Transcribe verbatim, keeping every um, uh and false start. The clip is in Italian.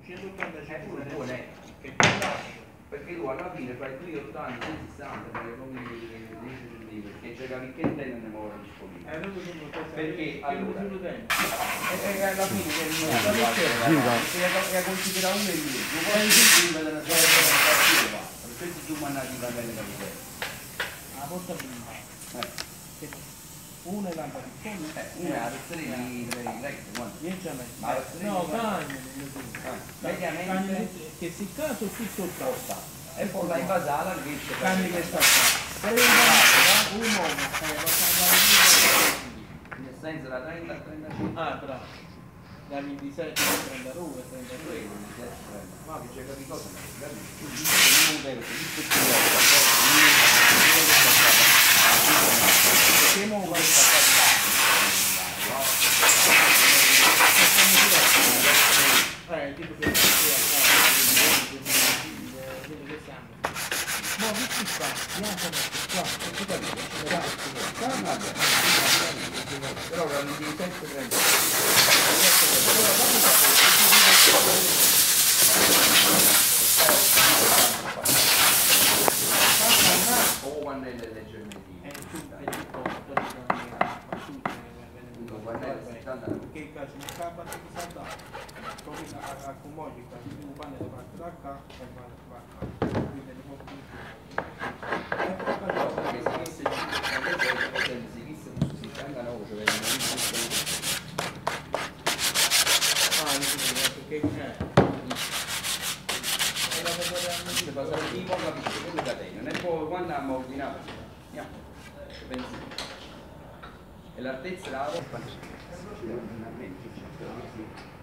centottantacinque buono è che ti perché tu alla fine fai qui ottanta, sessanta, fai come dieci centimetri, perché c'è la ricchezza e non ne muore disponibile. Eh, non sono cose Perché allora, e e alla fine che non è la considera uno e due, non puoi prima della sua per questo tu mandati la bella capitale. la porta prima. Una è lampada di fondo, una è la terza di Rex, guarda. no, cagne, mediamente che si caso tutto porta e poi la invasata che cagne che sta qua. Un uomo nel senso da trenta a trentacinque. ah, bravo. Da ventisette a trentadue, trentadue. Ma che c'è capito cosa? Perché mo questa eh, tipo che no, visto qua, bianco qua, qua, però la ventisette trenta o quando è leggermente è tutto, è tutto, che caso non scappa di saltare, poi a accumuli per il pane da parte da qua e va qua, quindi ne può più. si visse su settantanove, cioè ah, perché è se passa il tipo capisce come catena, non è poi quando abbiamo ordinato andiamo, pensi e l'artezza la